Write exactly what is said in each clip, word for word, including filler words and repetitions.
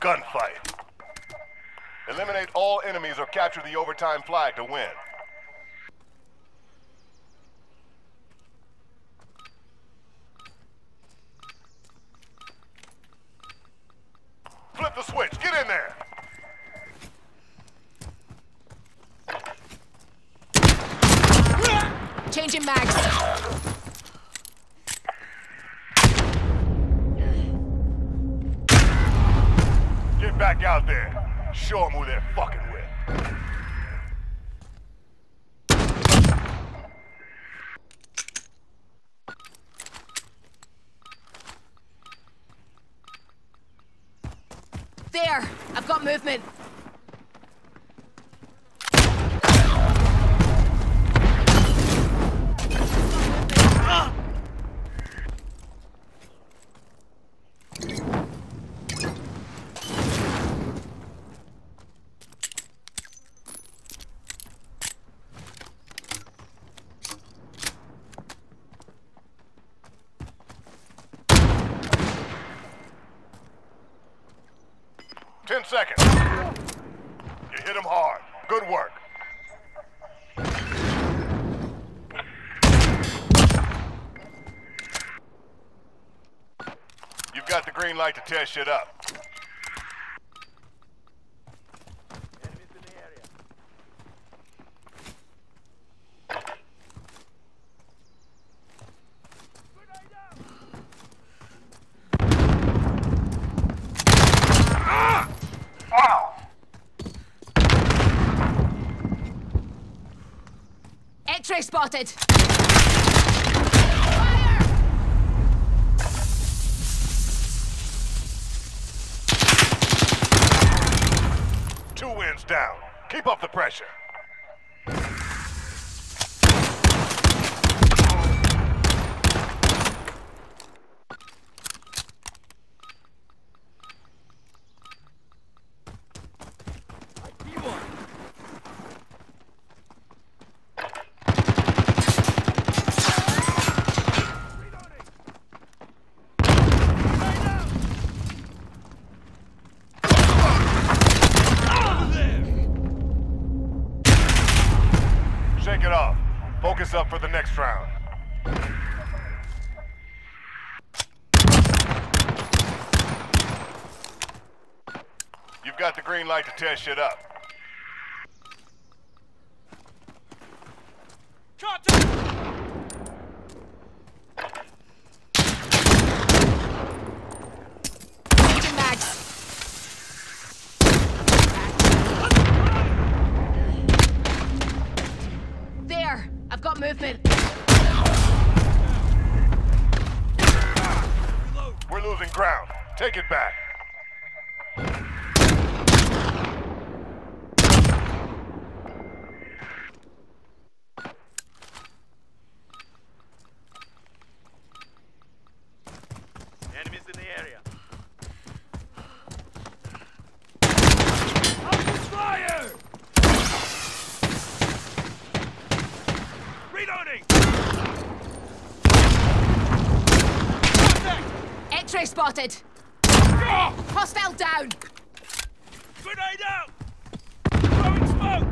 gunfight. Eliminate all enemies or capture the overtime flag to win. Flip the switch, get in there! Changing mags. Get back out there. Show them who they're fucking with. There! I've got movement. Ten seconds. You hit him hard. Good work. You've got the green light to tear shit up. Enemies in the area. X-ray spotted! Two wins down. Keep up the pressure. Shake it off. Focus up for the next round. You've got the green light to tear shit up. Changing mags. There! I've got movement. We're losing ground. Take it back. Enemies in the area. Fire! Reloading! X-ray spotted! Hostile down! Grenade out! Throwing smoke!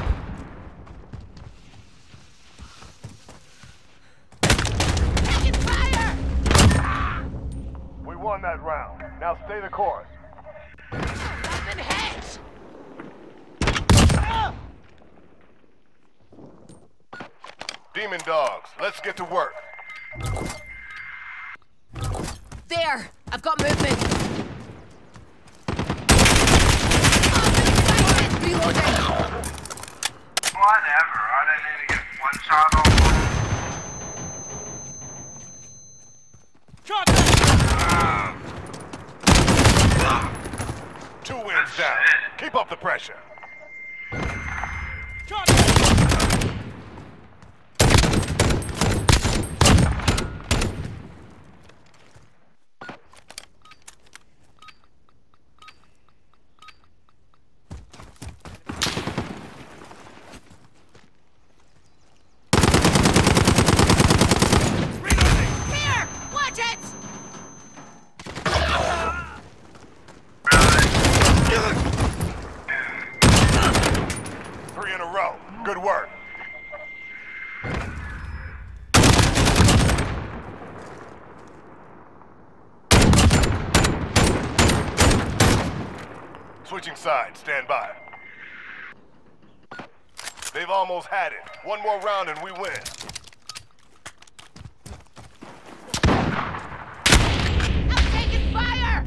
Taking fire! We won that round. Now stay the course. I've been hit! Demon dogs, let's get to work. There! I've got movement. Reloading! Whatever, I didn't need to get one shot on one. Two wins down. Keep up the pressure. Here! Watch it! Really? Switching sides, stand by. They've almost had it. One more round and we win. I'm taking fire!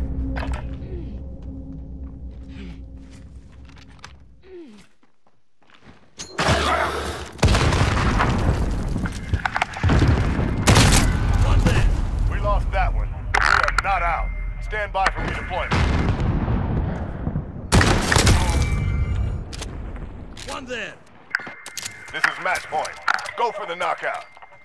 One there. We lost that one. We are not out. Stand by for redeployment. One there. This is match point. Go for the knockout.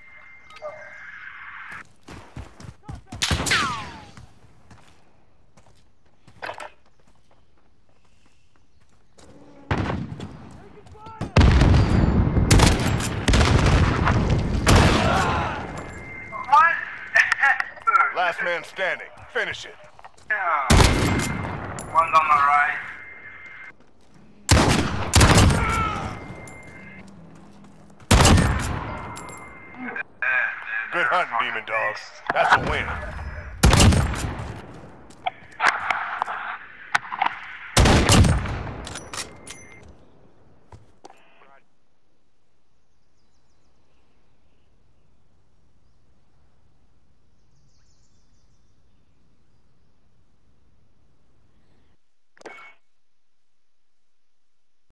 What? Last man standing. Finish it. Yeah. One's on the right. Good hunting, Demon Dogs. That's a win.